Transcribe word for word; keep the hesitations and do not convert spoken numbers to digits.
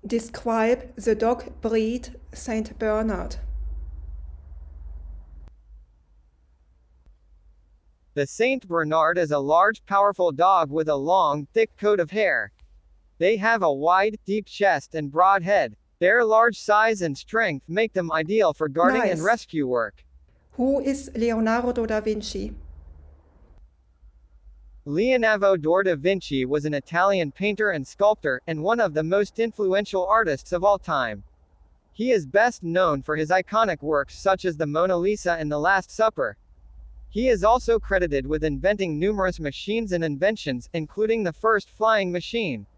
Describe the dog breed Saint Bernard. The Saint Bernard is a large, powerful dog with a long, thick coat of hair. They have a wide, deep chest and broad head. Their large size and strength make them ideal for guarding Nice. and rescue work. Who is Leonardo da Vinci? Leonardo da Vinci was an Italian painter and sculptor, and one of the most influential artists of all time. He is best known for his iconic works such as the Mona Lisa and the Last Supper. He is also credited with inventing numerous machines and inventions, including the first flying machine.